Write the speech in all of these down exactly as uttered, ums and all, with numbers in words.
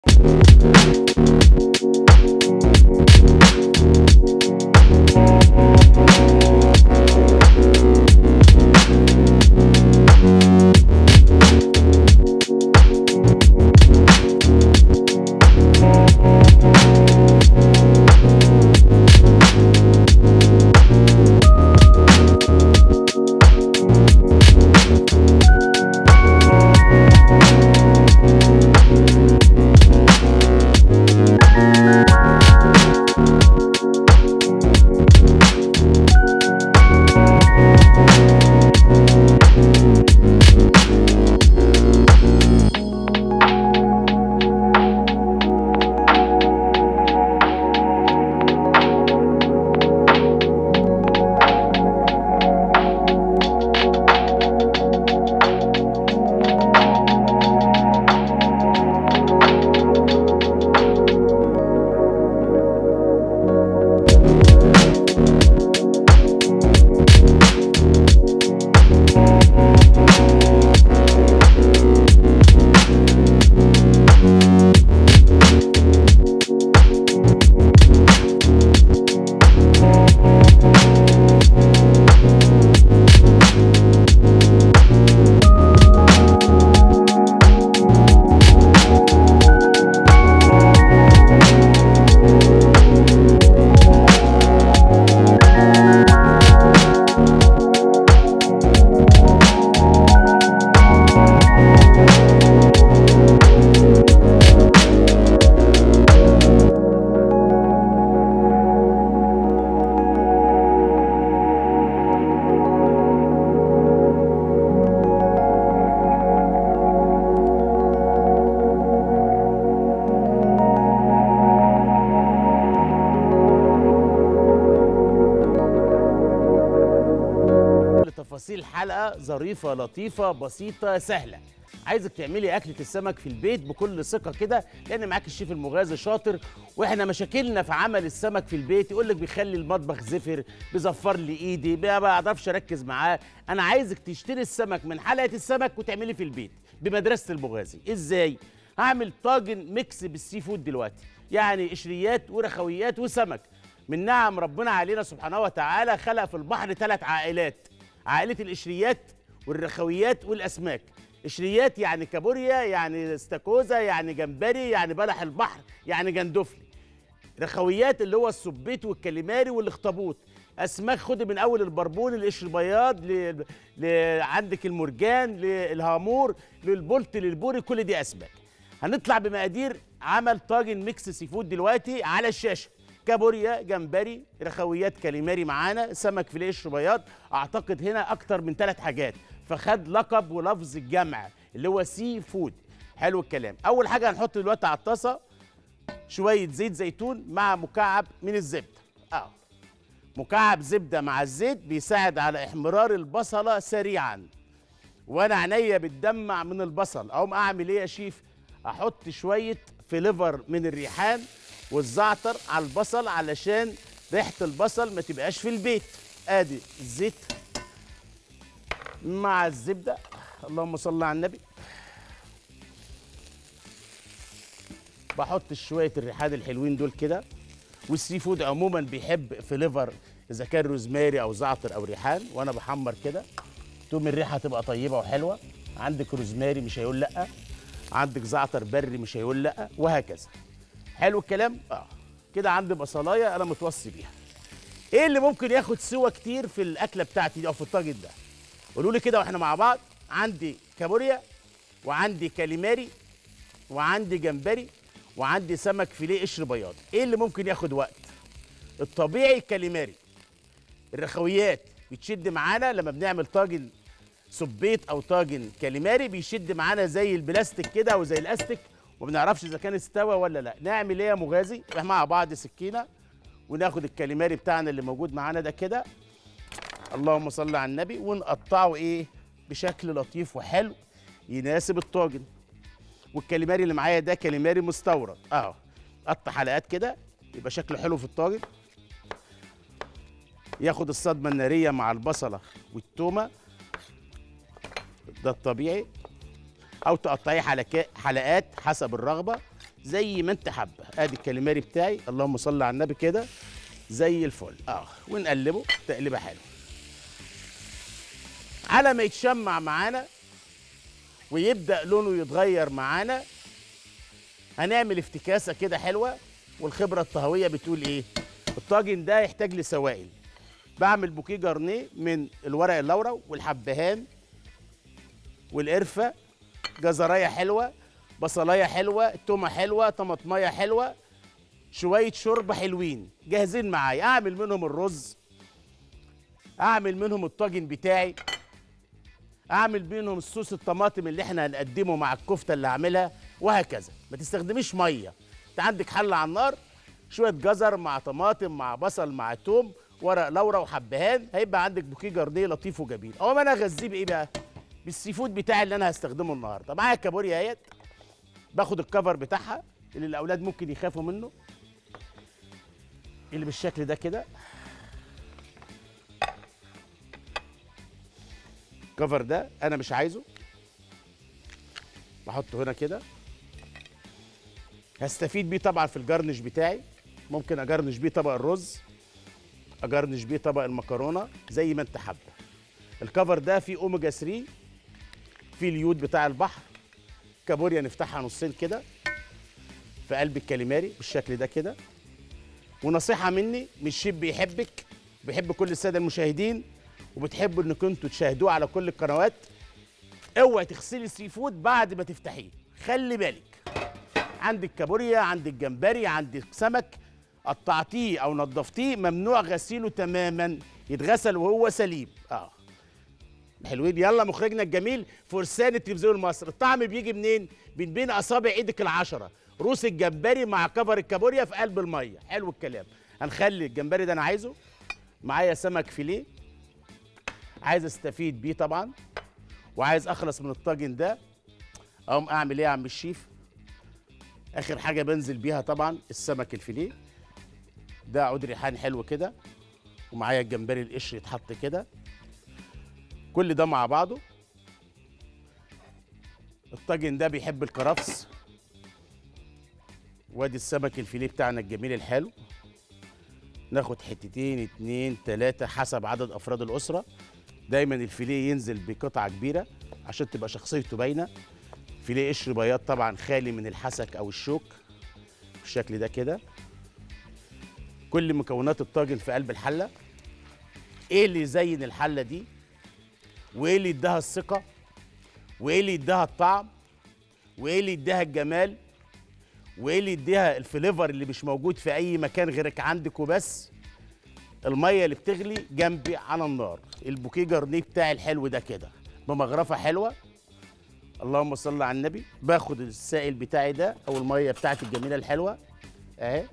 تفاصيل حلقه ظريفه لطيفه بسيطه سهله. عايزك تعملي اكله السمك في البيت بكل ثقه كده، لان معاك الشيف المغازي شاطر. واحنا مشاكلنا في عمل السمك في البيت يقول لك بيخلي المطبخ زفر، بيزفر لي ايدي، ما بعرفش اركز معاه. انا عايزك تشتري السمك من حلقه السمك وتعملي في البيت بمدرسه المغازي. ازاي؟ هعمل طاجن ميكس بالسي فود دلوقتي، يعني قشريات ورخويات وسمك. من نعم ربنا علينا سبحانه وتعالى خلق في البحر ثلاث عائلات: عائله القشريات والرخويات والاسماك. قشريات يعني كابوريا، يعني استاكوزا، يعني جمبري، يعني بلح البحر، يعني جندفلي. رخويات اللي هو السبيط والكاليماري والاخطبوط. اسماك خدي من اول البربون، القشر بياض، ل... ل... عندك المرجان، للهامور، للبولت، للبوري، كل دي اسماك. هنطلع بمقادير عمل طاجن ميكس سي فود دلوقتي على الشاشه: كابوريا، جمبري، رخويات كاليماري، معانا سمك فيليه قشر بياض. اعتقد هنا اكتر من ثلاث حاجات، فخد لقب ولفظ الجمع اللي هو سي فود. حلو الكلام. اول حاجه هنحط دلوقتي على الطاسه شويه زيت زيتون مع مكعب من الزبده. اه مكعب زبده مع الزيت بيساعد على احمرار البصله سريعا، وانا عينيا بتدمع من البصل. اقوم اعمل ايه يا شيف؟ احط شويه فليفر من الريحان والزعتر على البصل علشان ريحه البصل ما تبقاش في البيت. ادي الزيت مع الزبده، اللهم صل على النبي. بحط شويه الريحان الحلوين دول كده. والسي فود عموما بيحب فليفر، اذا كان روزماري او زعتر او ريحان. وانا بحمر كده تقوم الريحه تبقى طيبه وحلوه. عندك روزماري مش هيقول لا، عندك زعتر بري مش هيقول لا، وهكذا. حلو الكلام. اه كده عندي بصلايه انا متوصي بيها. ايه اللي ممكن ياخد سوا كتير في الاكله بتاعتي دي او في الطاجن ده؟ قولوا لي كده واحنا مع بعض. عندي كابوريا، وعندي كاليماري، وعندي جمبري، وعندي سمك فيليه قشر بياض. ايه اللي ممكن ياخد وقت؟ الطبيعي الكاليماري. الرخويات بتشد معانا لما بنعمل طاجن سبيط او طاجن كاليماري، بيشد معانا زي البلاستيك كده او زي الاستيك، وما بنعرفش اذا كان استوى ولا لا. نعمل ايه يا مغازي؟ احنا مع بعض سكينه وناخد الكاليماري بتاعنا اللي موجود معانا ده كده، اللهم صل على النبي، ونقطعه ايه بشكل لطيف وحلو يناسب الطاجن. والكاليماري اللي معايا ده كاليماري مستورد اهو. قطع حلقات كده يبقى شكله حلو في الطاجن، ياخد الصدمه الناريه مع البصله والتومه، ده الطبيعي. او تقطعيه حلقات حلقات حسب الرغبه. زي ما انت حابه. ادي الكاليماري بتاعي، اللهم صل على النبي كده زي الفل. اه ونقلبه تقليبه حلوه على ما يتشمع معانا ويبدا لونه يتغير معانا. هنعمل افتكاسه كده حلوه، والخبره الطهويه بتقول ايه؟ الطاجن ده يحتاج لسوائل. بعمل بوكيه جرنيه من الورق اللورا والحبهان والقرفه، جزرايه حلوه، بصلايه حلوه، تومه حلوه، طماطمايه حلوه، شويه شوربه حلوين جاهزين معايا. اعمل منهم الرز، اعمل منهم الطاجن بتاعي، اعمل منهم الصوص الطماطم اللي احنا هنقدمه مع الكفته اللي هعملها، وهكذا. ما تستخدميش ميه. انت عندك حله على النار، شويه جزر مع طماطم مع بصل مع توم، ورق لورا وحبهان، هيبقى عندك بوكيه جارديه لطيف وجميل. اقوم انا اغذيه بايه بقى؟ بالسي فود بتاعي اللي انا هستخدمه النهارده. معايا كابوريا اهيت، باخد الكفر بتاعها اللي الاولاد ممكن يخافوا منه، اللي بالشكل ده كده. الكفر ده انا مش عايزه، بحطه هنا كده. هستفيد بيه طبعا في الجرنش بتاعي. ممكن اجرنش بيه طبق الرز، اجرنش بيه طبق المكرونه، زي ما انت حابه. الكفر ده فيه اوميجا ثلاثة، فيه اليود بتاع البحر. كابوريا نفتحها نصين كده في قلب الكاليماري بالشكل ده كده. ونصيحه مني، مش شيف بيحبك، بيحب كل الساده المشاهدين وبتحبوا انكم انتوا تشاهدوه على كل القنوات. اوعي تغسلي السي فود بعد ما تفتحيه، خلي بالك. عندك كابوريا، عندك جمبري، عندك سمك قطعتيه او نضفتيه، ممنوع غسيله تماما، يتغسل وهو سليم. اه حلوين. يلا مخرجنا الجميل فرسان التلفزيون المصري، الطعم بيجي منين؟ من بين اصابع ايدك العشره. روس الجمبري مع كفر الكابوريا في قلب الميه. حلو الكلام. هنخلي الجمبري ده انا عايزه. معايا سمك فيليه عايز استفيد بيه طبعا، وعايز اخلص من الطاجن ده. اقوم اعمل ايه يا عم الشيف؟ اخر حاجه بنزل بيها طبعا السمك الفيليه ده، عود ريحان حلو كده، ومعايا الجمبري القشر يتحط كده. كل ده مع بعضه. الطاجن ده بيحب الكرفس، وادي السمك الفيليه بتاعنا الجميل الحلو. ناخد حتتين اتنين تلاته حسب عدد افراد الاسره. دايما الفيليه ينزل بقطعه كبيره عشان تبقى شخصيته باينه. فيليه قشر بياض طبعا، خالي من الحسك او الشوك، بالشكل ده كده. كل مكونات الطاجن في قلب الحله. ايه اللي يزين الحله دي؟ وايه اللي يديها الثقه؟ وايه اللي يديها الطعم؟ وايه اللي يديها الجمال؟ وايه اللي يديها الفليفر اللي مش موجود في اي مكان غيرك عندك وبس؟ الميه اللي بتغلي جنبي على النار، البوكيه جرنيه بتاعي الحلو ده كده بمغرفه حلوه. اللهم صل على النبي. باخد السائل بتاعي ده او الميه بتاعتي الجميله الحلوه اهي.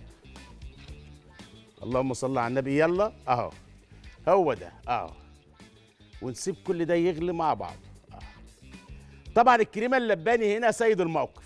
اللهم صل على النبي. يلا اهو، هو ده اهو. ونسيب كل ده يغلي مع بعض. أهو. طبعا الكريمه اللباني هنا سيد الموقف.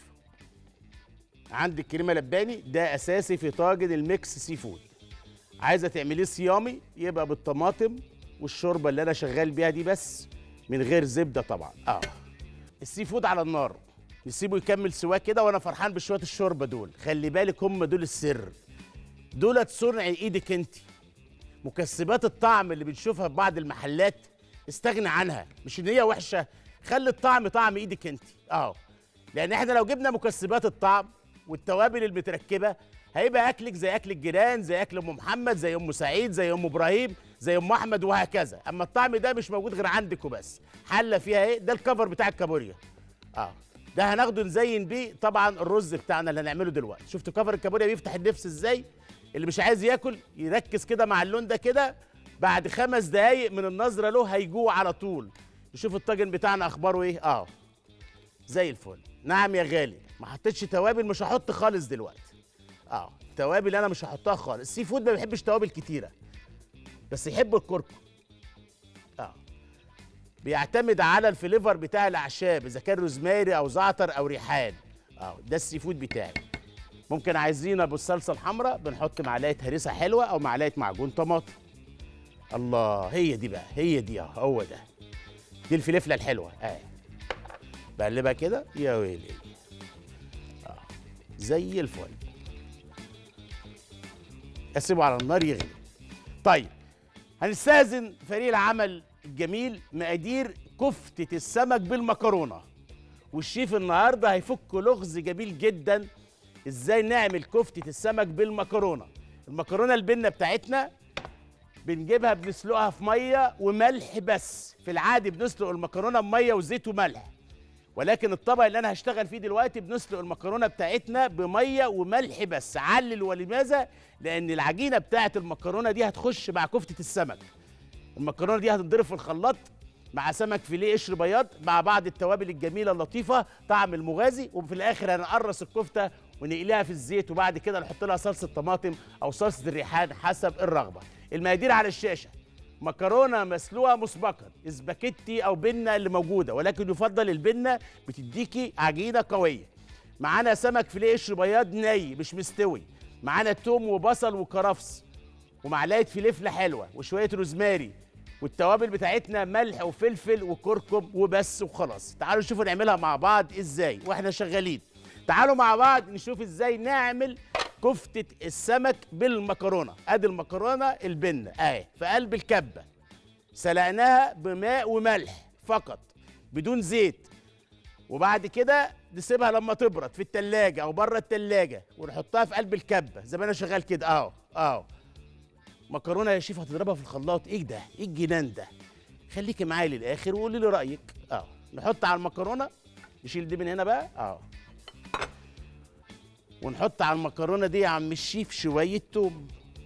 عندك كريمه لباني ده اساسي في طاجن الميكس سي فود. عايزه تعمليه صيامي يبقى بالطماطم والشوربه اللي انا شغال بيها دي بس، من غير زبده طبعا. اه السي فود على النار نسيبه يكمل سواه كده، وانا فرحان بشويه الشوربه دول. خلي بالك هم دول السر، دولت صنع ايدك انت. مكسبات الطعم اللي بنشوفها في بعض المحلات استغنى عنها، مش ان هي وحشه، خلي الطعم طعم ايدك انت. اه لان احنا لو جبنا مكسبات الطعم والتوابل المتركبه، هيبقى اكلك زي اكل الجيران، زي اكل ام محمد، زي ام سعيد، زي ام ابراهيم، زي ام احمد، وهكذا. اما الطعم ده مش موجود غير عندك وبس. حله فيها ايه؟ ده الكفر بتاع الكابوريا. اه ده هناخده نزين بيه طبعا الرز بتاعنا اللي هنعمله دلوقتي. شفتوا كفر الكابوريا بيفتح النفس ازاي؟ اللي مش عايز ياكل يركز كده مع اللون ده كده، بعد خمس دقايق من النظره له هيجوع على طول. نشوف الطاجن بتاعنا اخباره ايه. اه زي الفل. نعم يا غالي، ما حطيتش توابل، مش هحط خالص دلوقتي. اه توابل انا مش هحطها خالص. السي فود ما بيحبش توابل كتيره، بس يحب الكركم. اه بيعتمد على الفليفر بتاع الاعشاب، اذا كان روزماري او زعتر او ريحان. اه ده السي فود بتاعي. ممكن عايزينه بالصلصه الحمراء بنحط معلقه هريسه حلوه او معلقه معجون طماطم. الله، هي دي بقى، هي دي. اه هو ده، دي الفلفله الحلوه. اه بقلبها كده يا ويلي. اه زي الفل. اسيبه على النار يغلي. طيب هنستأذن فريق العمل الجميل مقادير كفتة السمك بالمكرونة، والشيف النهارده هيفك لغز جميل جدا ازاي نعمل كفتة السمك بالمكرونة. المكرونة البنة بتاعتنا بنجيبها بنسلقها في ميه وملح بس، في العادي بنسلق المكرونة بميه وزيت وملح، ولكن الطبق اللي انا هشتغل فيه دلوقتي بنسلق المكرونة بتاعتنا بميه وملح بس. علل ولماذا؟ لان العجينة بتاعت المكرونة دي هتخش مع كفتة السمك. المكرونة دي هتتضرب في الخلاط مع سمك فيليه قشر بياض مع بعض التوابل الجميله اللطيفه طعم المغازي، وفي الاخر هنقرص الكفته ونقليها في الزيت، وبعد كده نحط لها صلصه طماطم او صلصه الريحان حسب الرغبه. المقادير على الشاشه: مكرونه مسلوقه مسبقا، اسباجيتي او بنه اللي موجوده، ولكن يفضل البنه بتديكي عجينه قويه. معانا سمك فيليه قشر بياض ني مش مستوي، معانا توم وبصل وكرفس ومعلقه فلفله حلوه وشويه روزماري، والتوابل بتاعتنا ملح وفلفل وكركم وبس وخلاص. تعالوا نشوفوا نعملها مع بعض ازاي واحنا شغالين. تعالوا مع بعض نشوف ازاي نعمل كفتة السمك بالمكرونة. ادي المكرونة البنة اهي في قلب الكبة، سلقناها بماء وملح فقط بدون زيت، وبعد كده نسيبها لما تبرد في التلاجة او بره التلاجة ونحطها في قلب الكبة زي ما انا شغال كده اهو اهو. مكرونه يا شيف هتضربها في الخلاط؟ ايه ده؟ ايه الجنان ده؟ خليكي معايا للاخر وقولي لي رايك. اه نحط على المكرونه، نشيل دي من هنا بقى اه، ونحط على المكرونه دي يا عم الشيف شويه توم.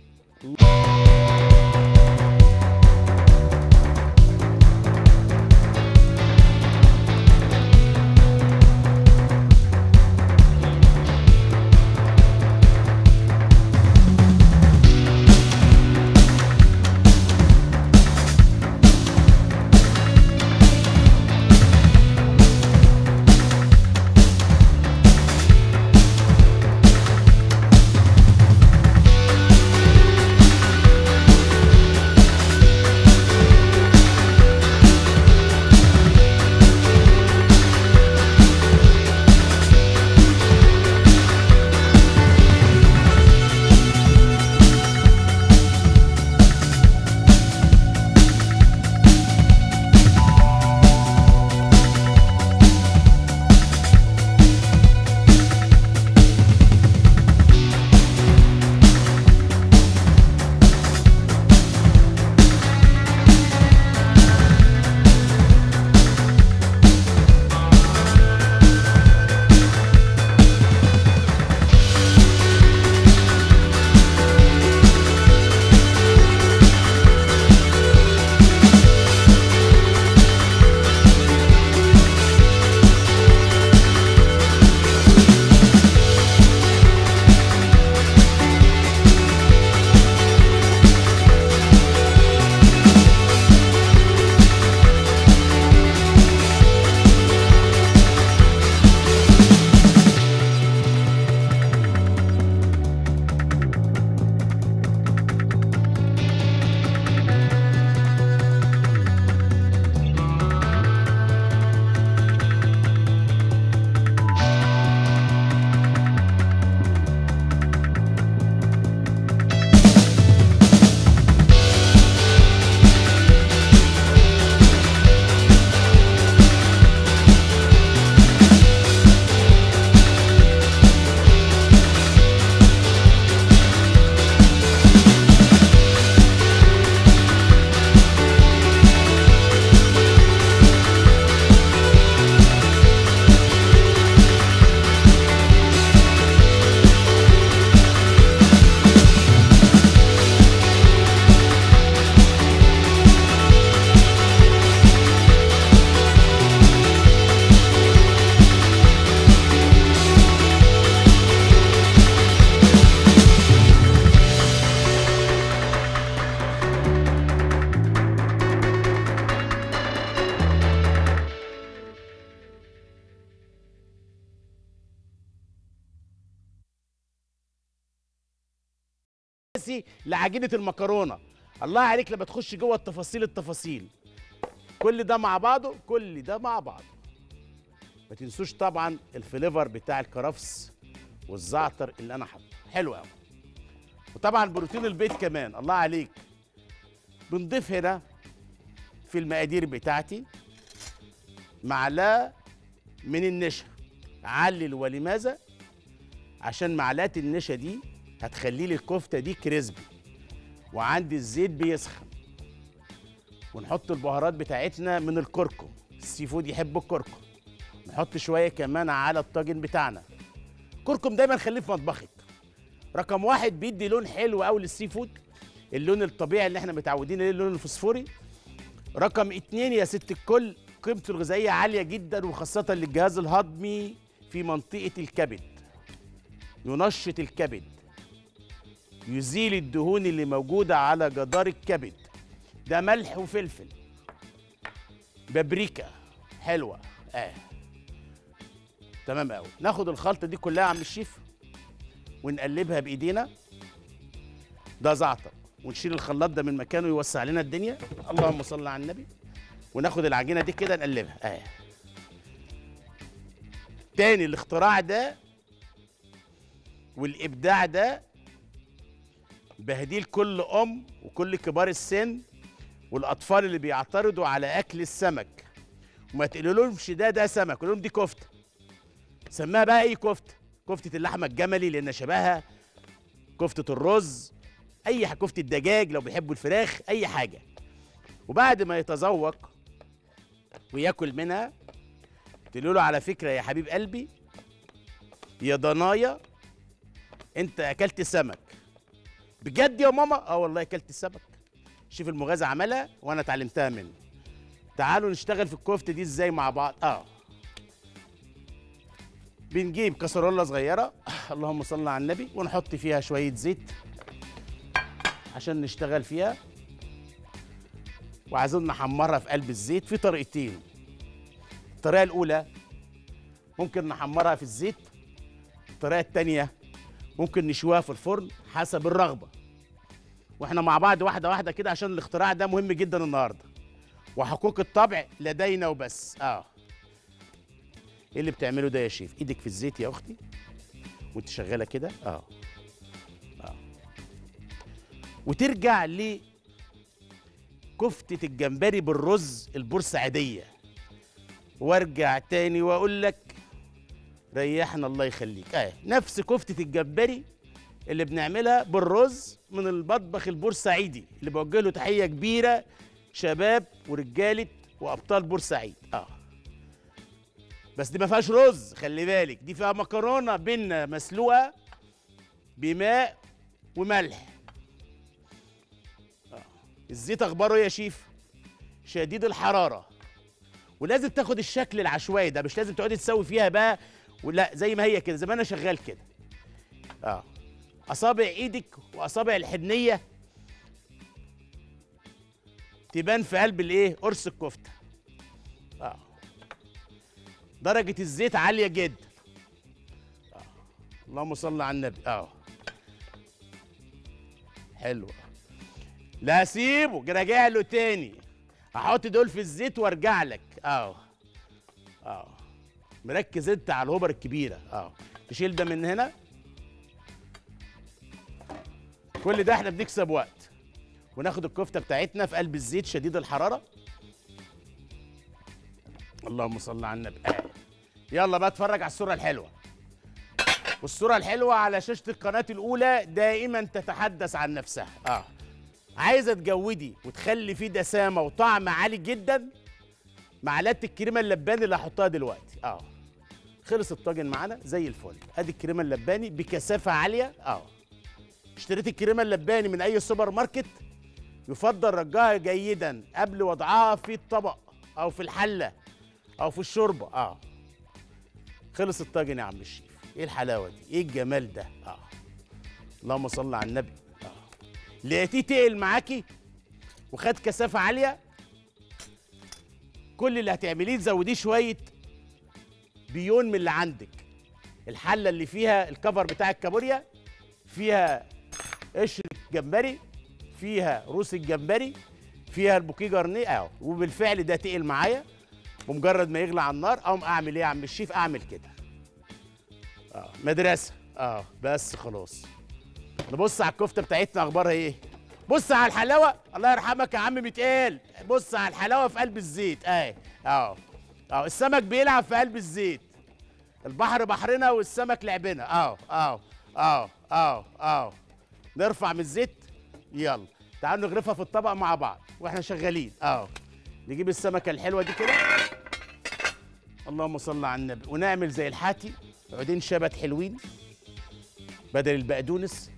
لعجينه المكرونه. الله عليك لما تخش جوه التفاصيل التفاصيل. كل ده مع بعضه، كل ده مع بعضه. ما تنسوش طبعا الفليفر بتاع الكرفس والزعتر اللي انا حاطه حلو قوي. وطبعا بروتين البيض كمان الله عليك. بنضيف هنا في المقادير بتاعتي معلقه من النشا. علل ولماذا؟ عشان معلقه النشا دي هتخلي لي الكفته دي كريسبي، وعندي الزيت بيسخن. ونحط البهارات بتاعتنا من الكركم، السي فود يحب الكركم. نحط شويه كمان على الطاجن بتاعنا. كركم دايما خليه في مطبخك. رقم واحد بيدي لون حلو قوي للسي فود، اللون الطبيعي اللي احنا متعودين عليه، اللون الفوسفوري. رقم اتنين يا ست الكل، قيمته الغذائيه عاليه جدا، وخاصه للجهاز الهضمي في منطقه الكبد. ينشط الكبد، يزيل الدهون اللي موجوده على جدار الكبد. ده ملح وفلفل، بابريكا حلوه اه تمام قوي. ناخد الخلطه دي كلها يا عم الشيف ونقلبها بايدينا. ده زعتر، ونشيل الخلاط ده من مكانه يوسع لنا الدنيا. اللهم صل على النبي. وناخد العجينه دي كده نقلبها اه تاني. الاختراع ده والابداع ده بهديه لكل ام وكل كبار السن والاطفال اللي بيعترضوا على اكل السمك. وما تقولولهمش ده ده سمك، قول لهم دي كفته. سماها بقى ايه؟ كفته. كفته اللحمه الجملي لان شبهها، كفته الرز، اي حاجه، كفته الدجاج لو بيحبوا الفراخ، اي حاجه. وبعد ما يتذوق وياكل منها تقول له على فكره يا حبيب قلبي يا ضنايا انت اكلت سمك. بجد يا ماما؟ اه والله اكلت السمك. شوف المغازى عملها وانا اتعلمتها منه. تعالوا نشتغل في الكفته دي ازاي مع بعض. اه بنجيب كسرولة صغيرة اللهم صل على النبي، ونحط فيها شوية زيت عشان نشتغل فيها. وعايزين نحمرها في قلب الزيت في طريقتين. الطريقة الأولى ممكن نحمرها في الزيت، الطريقة التانية ممكن نشويها في الفرن حسب الرغبة. واحنا مع بعض واحدة واحدة كده عشان الاختراع ده مهم جدا النهاردة، وحقوق الطبع لدينا وبس. اه ايه اللي بتعمله ده يا شيف؟ ايدك في الزيت يا اختي وانت شغاله كده. اه اه وترجع لكفته الجمبري بالرز البورسعيديه، وارجع تاني واقول لك ريحنا الله يخليك. اه نفس كفته الجمبري اللي بنعملها بالرز من المطبخ البورسعيدي اللي بوجه له تحيه كبيره، شباب ورجاله وابطال بورسعيد. اه بس دي ما فيهاش رز، خلي بالك، دي فيها مكرونه بينا مسلوقه بماء وملح. آه. الزيت اخباره ايه يا شيف؟ شديد الحراره، ولازم تاخد الشكل العشوائي ده، مش لازم تقعدي تسوي فيها بقى ولا زي ما هي كده، زي ما انا شغال كده. اه اصابع ايدك واصابع الحنيه تبان في قلب الايه؟ قرص الكفته. اه درجة الزيت عالية جدا. آه. اللهم صل على النبي. اه حلو. لا سيبه، راجع له تاني. هحط دول في الزيت وارجع لك. اه اه مركز انت على الهوبر الكبيرة. اه تشيل ده من هنا. كل ده احنا بنكسب وقت. وناخد الكفتة بتاعتنا في قلب الزيت شديد الحرارة. اللهم صل على النبي. آه. يلا بقى اتفرج على الصورة الحلوة. والصورة الحلوة على شاشة القناة الأولى دائما تتحدث عن نفسها. اه عايزة تجودي وتخلي فيه دسامة وطعم عالي جدا، معلقة الكريمة اللباني اللي هحطها دلوقتي. اه خلص الطاجن معانا زي الفل. ادي الكريمة اللباني بكثافة عالية. اه اشتريت الكريمة اللباني من أي سوبر ماركت، يفضل رجها جيدا قبل وضعها في الطبق أو في الحلة أو في الشوربة. اه خلص الطاجن يا عم الشيف. ايه الحلاوه دي؟ ايه الجمال ده؟ اه اللهم صل على النبي. اه لقيتيه تقل معاكي وخد كثافه عاليه، كل اللي هتعمليه تزوديه شويه بيون من اللي عندك. الحله اللي فيها الكفر بتاع الكابوريا فيها قشر الجمبري، فيها روس الجمبري، فيها البوكيه جرنيه اهو. وبالفعل ده تقل معايا، ومجرد ما يغلى على النار اقوم اعمل ايه يا عم الشيف؟ اعمل كده. اه مدرسه. اه بس خلاص. نبص على الكفته بتاعتنا اخبارها ايه. بص على الحلاوه، الله يرحمك يا عم متقال. بص على الحلاوه في قلب الزيت اهي. اه اه السمك بيلعب في قلب الزيت. البحر بحرنا والسمك لعبنا. اه اه اه اه اه نرفع من الزيت. يلا تعالوا نغرفها في الطبق مع بعض واحنا شغالين. اه نجيب السمكه الحلوه دي كده، اللهم صل على النبي، ونعمل زي الحاتي عودين شبت حلوين بدل البقدونس،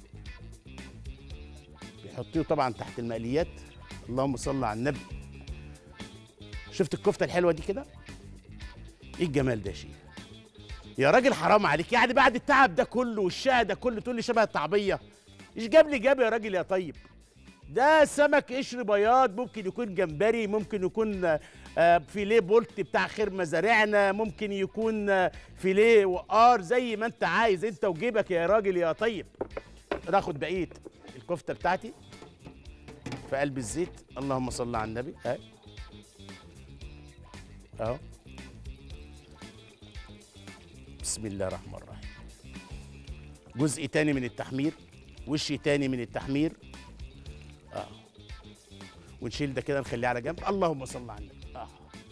بيحطيه طبعا تحت المقليات. اللهم صل على النبي. شفت الكفته الحلوه دي كده؟ ايه الجمال ده يا شيخ؟ يا راجل حرام عليك، يعني بعد التعب ده كله والشقى ده كله تقول لي شبه الطعميه؟ ايش جاب لي جاب يا راجل يا طيب؟ ده سمك قشر بياض، ممكن يكون جمبري، ممكن يكون آه فيليه بولت بتاع خير مزارعنا، ممكن يكون آه فيليه وقار، زي ما انت عايز انت وجيبك يا راجل يا طيب. ناخد بقيه الكفته بتاعتي في قلب الزيت. اللهم صل على النبي. اهي اهو، بسم الله الرحمن الرحيم. جزء تاني من التحمير، وش تاني من التحمير. اه ونشيل ده كده نخليه على جنب. اللهم صل على النبي. اه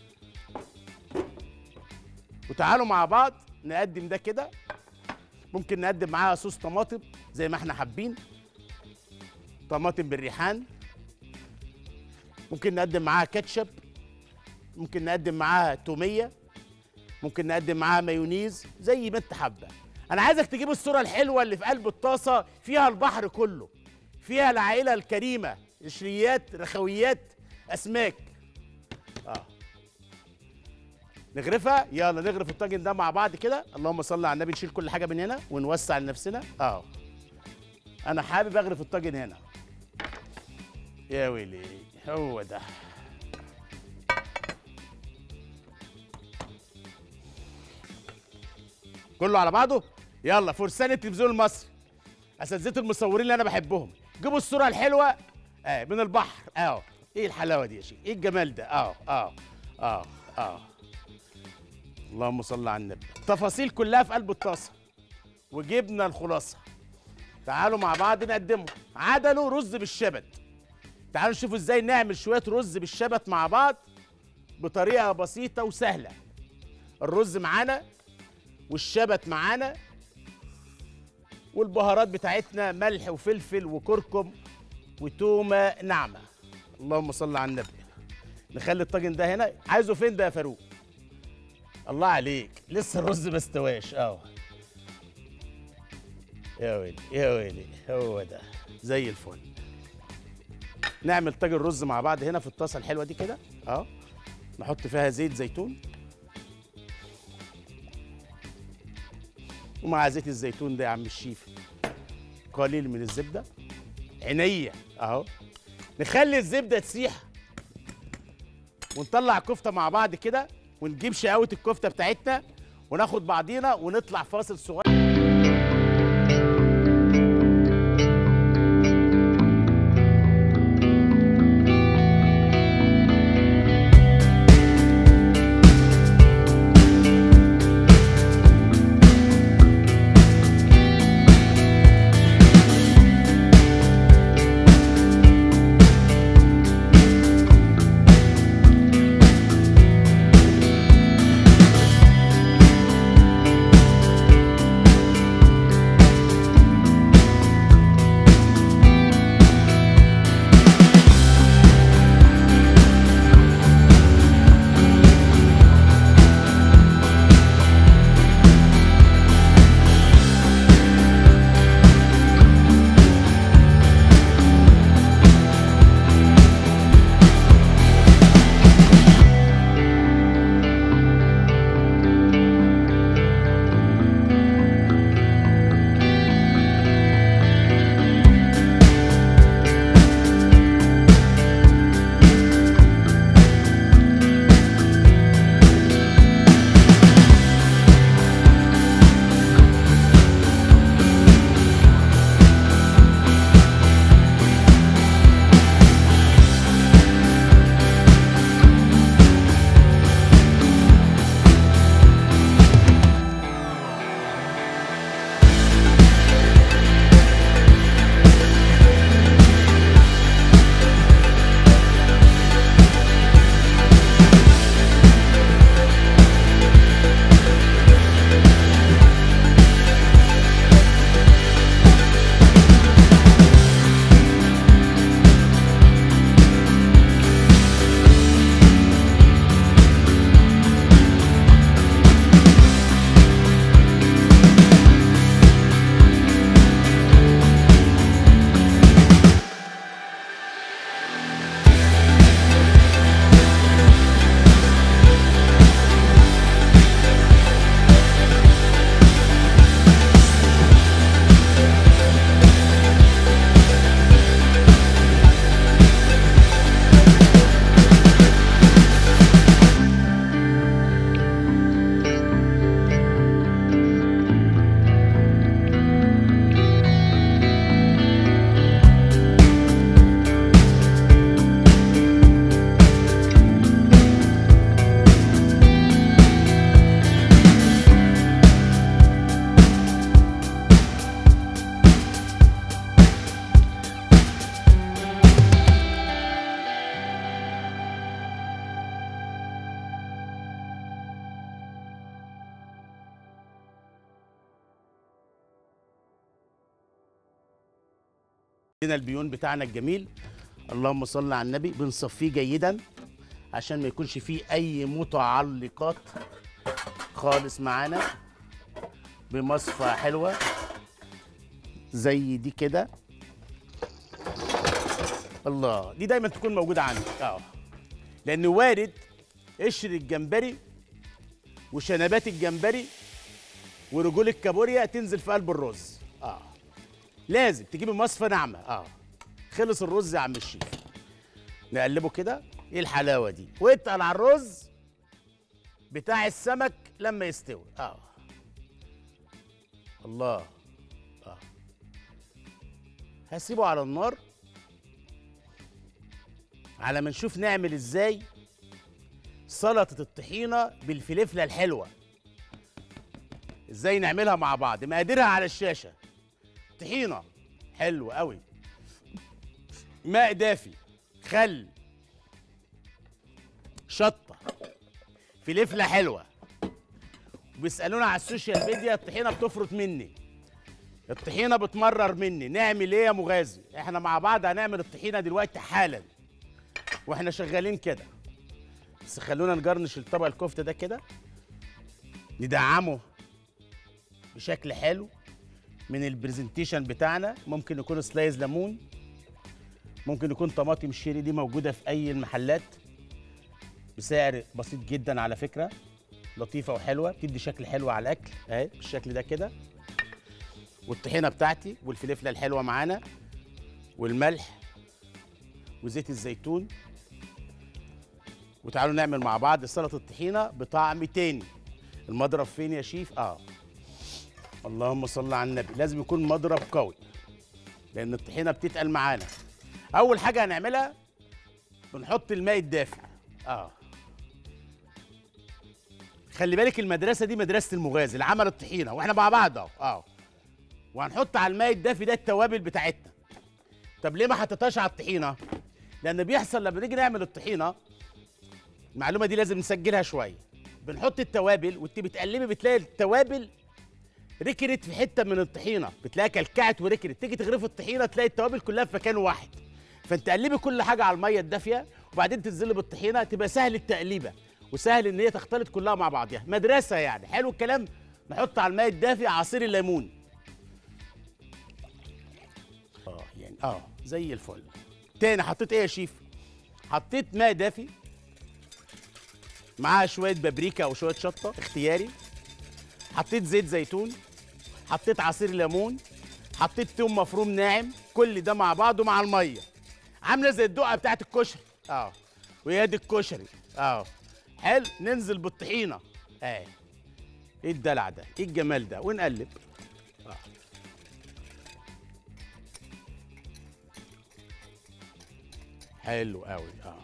وتعالوا مع بعض نقدم ده كده. ممكن نقدم معاها صوص طماطم زي ما احنا حابين، طماطم بالريحان. ممكن نقدم معاها كاتشب، ممكن نقدم معاها توميه، ممكن نقدم معاها مايونيز، زي ما انت حابه. انا عايزك تجيب الصوره الحلوه اللي في قلب الطاسه، فيها البحر كله، فيها العائله الكريمه، قشريات، رخويات، اسماك. اه نغرفها. يلا نغرف الطاجن ده مع بعض كده. اللهم صل على النبي. نشيل كل حاجه من هنا ونوسع لنفسنا. اه انا حابب اغرف الطاجن هنا. يا ويلي هو ده. كله على بعضه. يلا فرسان التلفزيون المصري، اساتذه المصورين اللي انا بحبهم، جيبوا الصوره الحلوه اه من البحر. اه ايه الحلاوه دي يا شيخ؟ ايه الجمال ده؟ اه اه اه اه اللهم صل على النبي. التفاصيل كلها في قلب الطاسه، وجبنا الخلاصه. تعالوا مع بعض نقدمه. عدلوا رز بالشبت. تعالوا نشوفوا ازاي نعمل شويه رز بالشبت مع بعض بطريقه بسيطه وسهله. الرز معانا والشبت معانا والبهارات بتاعتنا، ملح وفلفل وكركم وتومه ناعمه. اللهم صل على النبي. نخلي الطاجن ده هنا. عايزه فين ده يا فاروق؟ الله عليك، لسه الرز ما استواش. اه يا ويلي يا ويلي، هو ده زي الفل. نعمل طاجن رز مع بعض هنا في الطاسه الحلوه دي كده. اه نحط فيها زيت زيتون، ومع زيت الزيتون ده يا عم الشيف قليل من الزبده. عينيا اهو. نخلي الزبده تسيح ونطلع الكفته مع بعض كده، ونجيب شقاوه الكفته بتاعتنا وناخد بعضينا ونطلع فاصل صغير. هنا البيون بتاعنا الجميل، اللهم صل على النبي، بنصفيه جيدا عشان ما يكونش فيه اي متعلقات خالص معانا، بمصفى حلوه زي دي كده. الله، دي دايما تكون موجوده عندك اه لان وارد قشر الجمبري وشنبات الجمبري ورجول الكابوريا تنزل في قلب الرز. اه لازم تجيب مصفى ناعمه. اه خلص الرز يا عم الشيف، نقلبه كده. ايه الحلاوه دي؟ واتقل على الرز بتاع السمك لما يستوي. اه الله. اه هسيبه على النار على ما نشوف نعمل ازاي سلطه الطحينه بالفلفله الحلوه. ازاي نعملها مع بعض؟ مقاديرها على الشاشه. طحينه حلو قوي، ماء دافي، خل، شطه، فلفله حلوه. وبيسالونا على السوشيال ميديا الطحينه بتفرط مني، الطحينه بتمرر مني، نعمل ايه يا مغازي؟ احنا مع بعض هنعمل الطحينه دلوقتي حالا واحنا شغالين كده. بس خلونا نجرنش الطبق الكفته ده كده، ندعمه بشكل حلو من البرزنتيشن بتاعنا. ممكن يكون سلايز ليمون، ممكن يكون طماطم شيري، دي موجوده في اي المحلات بسعر بسيط جدا على فكره، لطيفه وحلوه، بتدي شكل حلو على الاكل اهي بالشكل ده كده. والطحينه بتاعتي والفلفله الحلوه معانا والملح وزيت الزيتون. وتعالوا نعمل مع بعض سلطه الطحينه بطعم تاني. المضرب فين يا شيف؟ اه اللهم صل على النبي، لازم يكون مضرب قوي لان الطحينه بتتقل معانا. اول حاجه هنعملها بنحط الماء الدافئ. اه خلي بالك المدرسه دي مدرسه المغازي اللي عمل الطحينه واحنا مع بعض اهو. اه وهنحط على الماء الدافي ده التوابل بتاعتنا. طب ليه ما حطيتهاش على الطحينه؟ لان بيحصل لما نيجي نعمل الطحينه، المعلومه دي لازم نسجلها شويه، بنحط التوابل وانت بتقلبي بتلاقي التوابل ركرت في حته من الطحينه، بتلاقيها كلكعت وركرت، تيجي تغرفي الطحينه تلاقي التوابل كلها في مكان واحد. فانت قلبي كل حاجه على الميه الدافيه وبعدين تنزلي بالطحينه، تبقى سهل التقليبه وسهل ان هي تختلط كلها مع بعضها. مدرسه يعني. حلو الكلام. نحط على الماء الدافي عصير الليمون. اه يعني اه زي الفل. تاني حطيت ايه يا شيف؟ حطيت ماء دافي معاها شويه بابريكا او شويه شطه اختياري، حطيت زيت زيتون، حطيت عصير ليمون، حطيت توم مفروم ناعم، كل ده مع بعضه مع الميه عامله زي الدقه بتاعت الكشري. اه وهي دي الكشري. اه حلو. ننزل بالطحينه. اه ايه الدلع ده؟ ايه الجمال ده؟ ونقلب. آه. حلو قوي. اه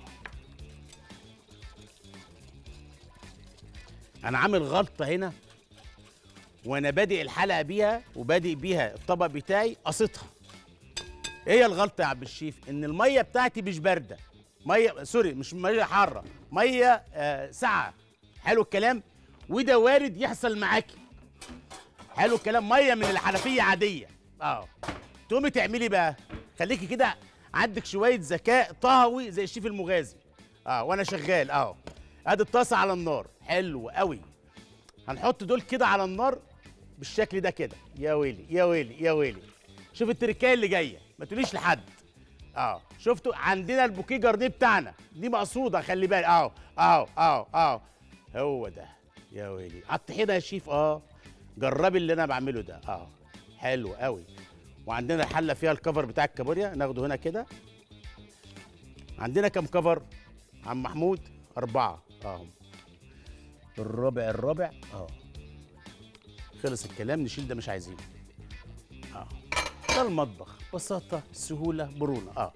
انا عامل غلطه هنا وانا بادئ الحلقه بيها وبادئ بيها الطبق بتاعي قصتها. ايه هي الغلطه يا عم الشيف؟ ان الميه بتاعتي مش بارده، ميه سوري مش ميه حاره، ميه آه ساقعه. حلو الكلام. وده وارد يحصل معاكي. حلو الكلام. ميه من الحنفيه عاديه. اه تقومي تعملي بقى، خليكي كده عندك شويه ذكاء طهوي زي الشيف المغازي. اه وانا شغال اه ادي الطاسه على النار. حلو قوي. هنحط دول كده على النار بالشكل ده كده. يا ويلي يا ويلي يا ويلي. شوف التركايه اللي جايه، ما تقوليش لحد. اه شفتوا عندنا البوكيه جارديه بتاعنا دي مقصوده، خلي بالك. اهو اهو اهو اهو هو ده. يا ويلي على الطحينه يا شيف. اه جربي اللي انا بعمله ده. اه حلو قوي. وعندنا الحله فيها الكفر بتاع الكابوريا، ناخده هنا كده. عندنا كام كفر عم محمود؟ اربعه. اهو الربع الربع. اه خلص الكلام، نشيل ده مش عايزينه. اه ده المطبخ، بساطه سهوله مرونه. اه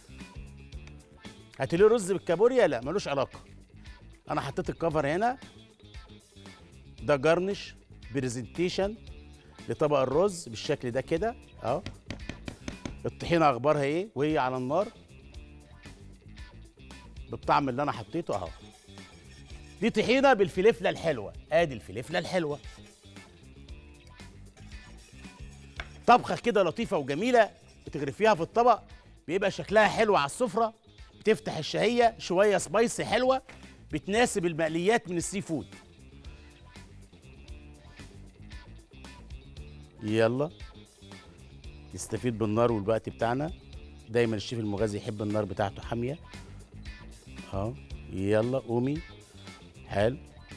هاتلي رز بالكابوريا؟ لا ملوش علاقه. انا حطيت الكفر هنا، ده جرنش برزنتيشن لطبق الرز بالشكل ده كده. اه الطحينه اخبارها ايه وهي على النار بالطعم اللي انا حطيته اهو. دي طحينه بالفلفله الحلوه. ادي الفلفله الحلوه، طبخه كده لطيفه وجميله بتغرفيها في الطبق بيبقى شكلها حلو على السفره، بتفتح الشهيه، شويه سبايسي حلوه بتناسب المقليات من السي فود. يلا نستفيد بالنار والوقت بتاعنا. دايما الشيف المغازي يحب النار بتاعته حاميه. اه يلا قومي. حلو.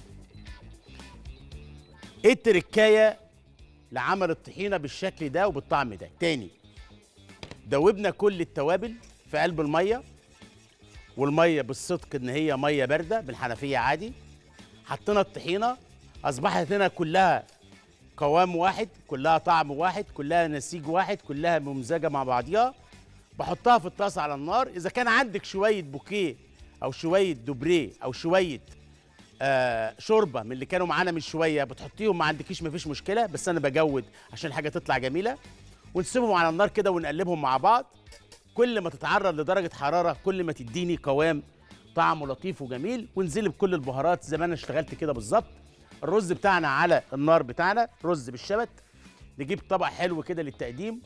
ايه التركايه لعمل الطحينه بالشكل ده وبالطعم ده؟ تاني، دوبنا كل التوابل في قلب الميه، والميه بالصدق ان هي ميه بارده بالحنفيه عادي. حطينا الطحينه، اصبحت هنا كلها قوام واحد، كلها طعم واحد، كلها نسيج واحد، كلها ممزجه مع بعضيها. بحطها في الطاسه على النار. اذا كان عندك شويه بوكيه او شويه دوبريه او شويه آه شوربه من اللي كانوا معانا من شويه بتحطيهم، ما عندكيش مفيش مشكله، بس انا بجود عشان الحاجه تطلع جميله. ونسيبهم على النار كده ونقلبهم مع بعض. كل ما تتعرض لدرجه حراره كل ما تديني قوام طعمه لطيف وجميل. ونزل بكل البهارات زي ما انا اشتغلت كده بالظبط. الرز بتاعنا على النار بتاعنا رز بالشبت. نجيب طبق حلو كده للتقديم.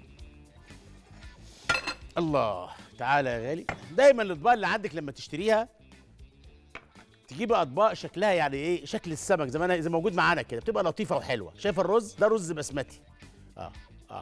الله تعالى يا غالي. دايما الاطباق اللي عندك لما تشتريها تجيب اطباق شكلها يعني ايه، شكل السمك زي ما انا زي موجود معانا كده، بتبقى لطيفه وحلوه. شايف الرز ده رز بسمتي. اه اه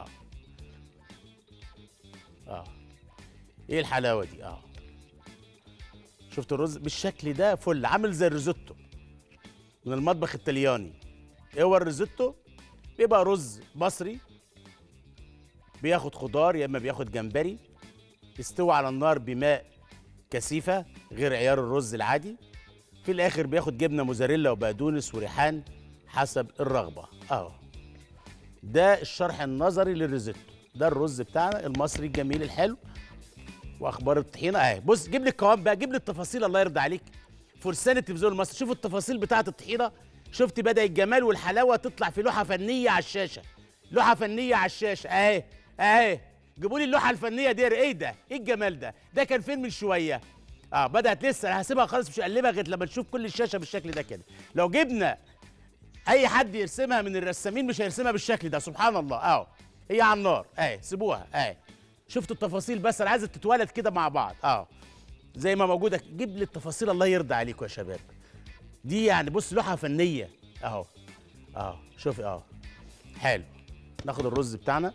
اه ايه الحلاوه دي. اه شفت الرز بالشكل ده فل، عامل زي الريزوتو من المطبخ الطلياني. ايه هو الريزوتو؟ بيبقى رز مصري بياخد خضار يا اما بياخد جمبري، يستوي على النار بماء كثيفه غير عيار الرز العادي. في الاخر بياخد جبنه موزاريلا وبقدونس وريحان حسب الرغبه. اهو ده الشرح النظري للريزوتو. ده الرز بتاعنا المصري الجميل الحلو. واخبار الطحينه اهي. بص جيب لي القوام بقى، جيب لي التفاصيل الله يرضى عليك. فرسان التلفزيون المصري، شوف التفاصيل بتاعه الطحينه. شفت بدأ الجمال والحلاوه تطلع في لوحه فنيه على الشاشه. لوحه فنيه على الشاشه اهي اهي. جيبوا لي اللوحه الفنيه دي. ايه ده؟ ايه الجمال ده؟ ده كان فين من شويه؟ اه بدأت لسه. انا هسيبها خالص مش هقلبها غير لما نشوف كل الشاشه بالشكل ده كده. لو جبنا اي حد يرسمها من الرسامين مش هيرسمها بالشكل ده. سبحان الله. اهو هي على النار اهي. سيبوها اهي. شفتوا التفاصيل؟ بس انا عايزه تتولد كده مع بعض. اه زي ما موجوده. جيب لي التفاصيل الله يرضى عليكم يا شباب. دي يعني بص لوحه فنيه اهو. اه شوف اه حلو. ناخد الرز بتاعنا.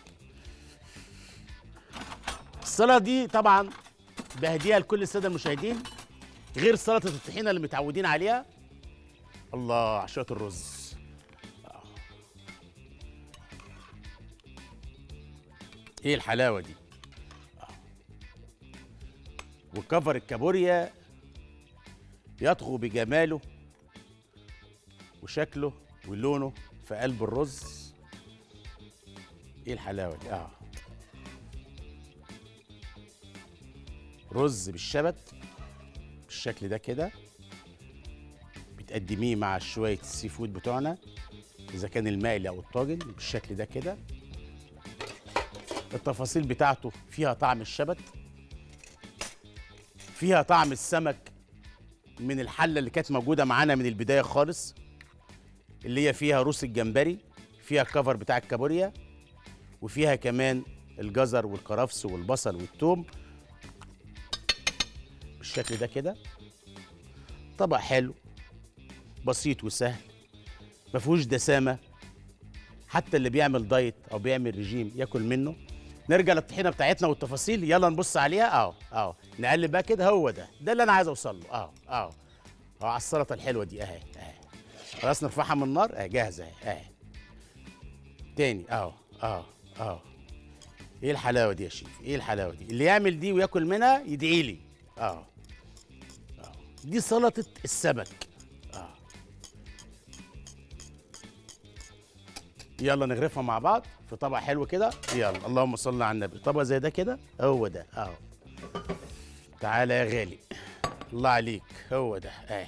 السلطه دي طبعا بهديها لكل الساده المشاهدين غير سلطه الطحينه اللي متعودين عليها. الله على شويه الرز. آه. ايه الحلاوه دي. آه. وكفر الكابوريا يطغو بجماله وشكله ولونه في قلب الرز. ايه الحلاوه دي. اه رز بالشبت بالشكل ده كده. بتقدميه مع شويه السي فود بتوعنا اذا كان المقلي او الطاجن بالشكل ده كده. التفاصيل بتاعته فيها طعم الشبت، فيها طعم السمك من الحله اللي كانت موجوده معانا من البدايه خالص، اللي هي فيها روس الجمبري، فيها الكفر بتاع الكابوريا، وفيها كمان الجزر والكرفس والبصل والثوم بالشكل ده كده. طبق حلو بسيط وسهل ما فيهوش دسامه، حتى اللي بيعمل دايت او بيعمل رجيم ياكل منه. نرجع للطحينه بتاعتنا والتفاصيل. يلا نبص عليها. اهو اهو نقلب بقى كده. هو ده ده اللي انا عايز اوصل له. اهو اهو اهو على السلطه الحلوه دي اهي اهي. خلاص نرفعها من النار اهي جاهزه اهي اهي. تاني اهو اهو اهو. ايه الحلاوه دي يا شيف؟ ايه الحلاوه دي؟ اللي يعمل دي وياكل منها يدعي لي. اهو اهو دي سلطه السمك. اهو يلا نغرفها مع بعض في طبق حلو كده. يلا اللهم صل على النبي. طبق زي ده كده. هو ده اهو. تعالى يا غالي. الله عليك. هو ده اهي.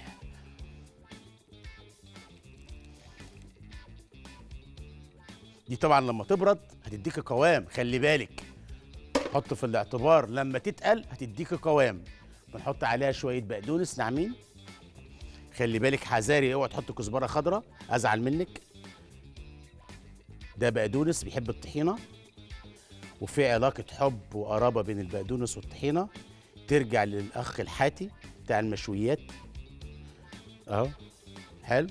دي طبعا لما تبرد هتديك قوام. خلي بالك حط في الاعتبار لما تتقل هتديك قوام. بنحط عليها شويه بقدونس ناعمين. خلي بالك حذاري اوعى تحط كزبره خضراء ازعل منك. ده بقدونس بيحب الطحينه. وفي علاقة حب وقرابة بين البقدونس والطحينة ترجع للأخ الحاتي بتاع المشويات. أهو حلو.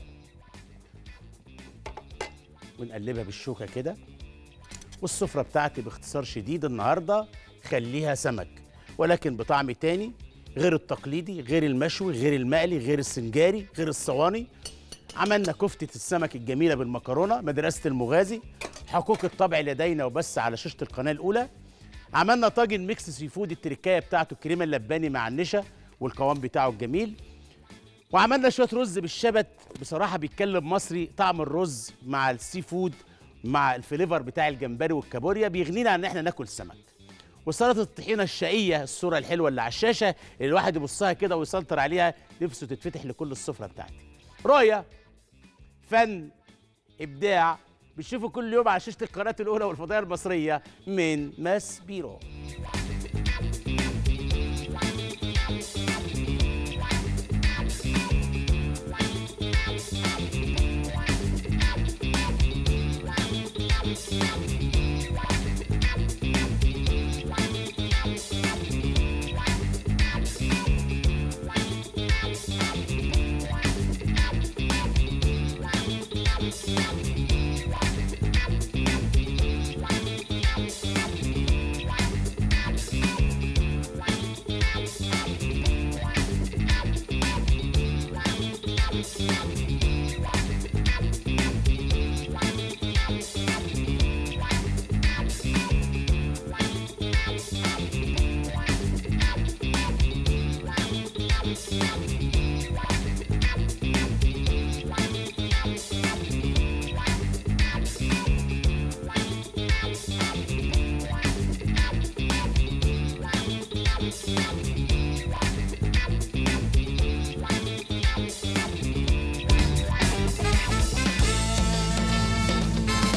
ونقلبها بالشوكة كده. والسفرة بتاعتي باختصار شديد النهاردة خليها سمك، ولكن بطعم تاني غير التقليدي، غير المشوي، غير المقلي، غير السنجاري، غير الصواني. عملنا كفتة السمك الجميلة بالمكرونة، مدرسة المغازي، حقوق الطبع لدينا وبس على شاشة القناة الأولى. عملنا طاجن ميكس سي فود، التركاية بتاعته الكريمة اللباني مع النشا والقوام بتاعه الجميل. وعملنا شوية رز بالشبت، بصراحة بيتكلم مصري، طعم الرز مع السي فود مع الفليفر بتاع الجمبري والكابوريا بيغنينا عن ان احنا ناكل سمك. وسلطه الطحينه الشقيه، الصوره الحلوه اللي على الشاشه اللي الواحد يبصها كده ويسلطر عليها نفسه تتفتح لكل السفره بتاعتي. رؤيه، فن، ابداع، بتشوفوا كل يوم على شاشه القناه الاولى والفضائيه المصريه من ماس بيرو.